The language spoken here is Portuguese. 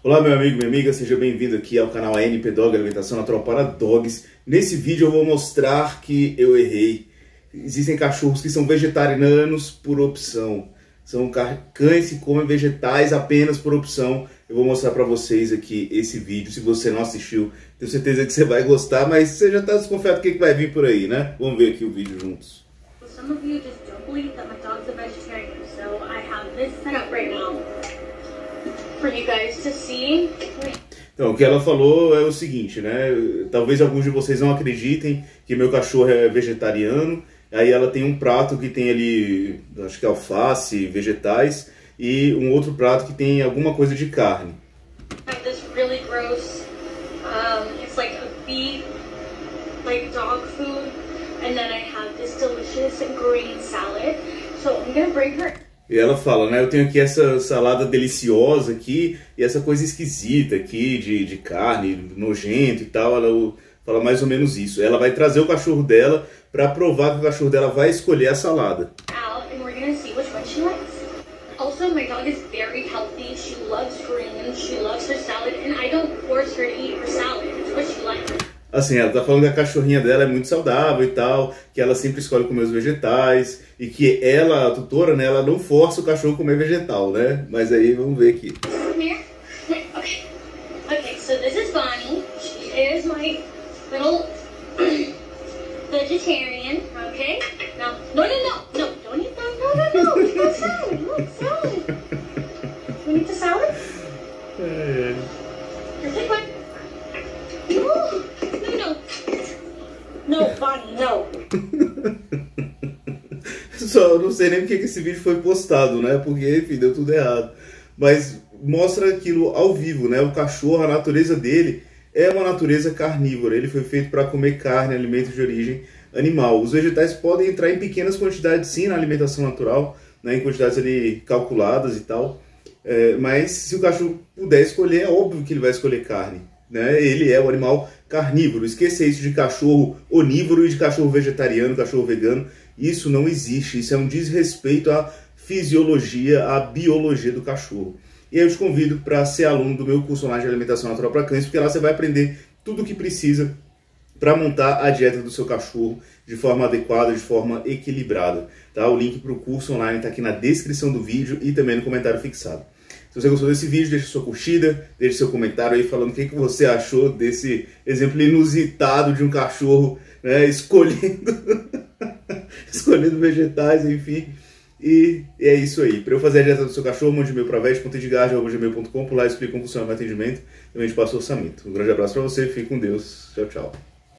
Olá meu amigo, minha amiga, seja bem-vindo aqui ao canal ANP Dog, Alimentação Natural para Dogs. Nesse vídeo eu vou mostrar que eu errei. Existem cachorros que são vegetarianos por opção. São cães que comem vegetais apenas por opção. Eu vou mostrar para vocês aqui esse vídeo. Se você não assistiu, tenho certeza que você vai gostar, mas você já está desconfiado do que vai vir por aí, né? Vamos ver aqui o vídeo juntos. Some of you just don't believe that my dog's a vegetarian, so I have this set up right now for you guys to see. Então, o que ela falou é o seguinte, né? Talvez alguns de vocês não acreditem que meu cachorro é vegetariano. Aí ela tem um prato que tem ali, acho que alface, vegetais, e um outro prato que tem alguma coisa de carne. I have this really gross, it's like a beef, like dog food, and then I have this delicious green salad. So I'm gonna bring her. E ela fala, né, eu tenho aqui essa salada deliciosa aqui e essa coisa esquisita aqui de carne, nojento e tal. Ela fala mais ou menos isso. Ela vai trazer o cachorro dela para provar que o cachorro dela vai escolher a salada. Out and we're gonna see which one she likes. Also, my dog is very healthy. She loves greens, she loves her salad, and I don't force her to eat her salad. It's what she likes. Assim, ela tá falando que a cachorrinha dela é muito saudável e tal, que ela sempre escolhe comer os vegetais, e que ela, a tutora, né, ela não força o cachorro a comer vegetal, né? Mas aí, vamos ver aqui. Come here. Okay, so this is Bonnie. She is my little vegetarian, okay? Now, no, don't eat that. No, eat that salad. Look, salad. You eat the salad? Take one. No, Bonnie, no. Só não sei nem porque que esse vídeo foi postado, né? Porque, enfim, deu tudo errado. Mas mostra aquilo ao vivo, né? O cachorro, a natureza dele é uma natureza carnívora. Ele foi feito para comer carne, alimentos de origem animal. Os vegetais podem entrar em pequenas quantidades, sim, na alimentação natural, né? Em quantidades ali calculadas e tal. Mas se o cachorro puder escolher, é óbvio que ele vai escolher carne, né? Ele é o animal carnívoro. Esqueça isso de cachorro onívoro e de cachorro vegetariano, cachorro vegano. Isso não existe. Isso é um desrespeito à fisiologia, à biologia do cachorro. E aí eu te convido para ser aluno do meu curso online de alimentação natural para cães, porque lá você vai aprender tudo o que precisa para montar a dieta do seu cachorro de forma adequada, de forma equilibrada. Tá? O link para o curso online está aqui na descrição do vídeo e também no comentário fixado. Se você gostou desse vídeo, deixe sua curtida, deixe seu comentário aí falando o que você achou desse exemplo inusitado de um cachorro, né, escolhendo vegetais, enfim. E é isso aí. Para eu fazer a dieta do seu cachorro, mande e-mail para vet.edgar@gmail.com. Por lá eu explico como funciona o meu atendimento. Também te passo o orçamento. Um grande abraço para você, fique com Deus. Tchau, tchau.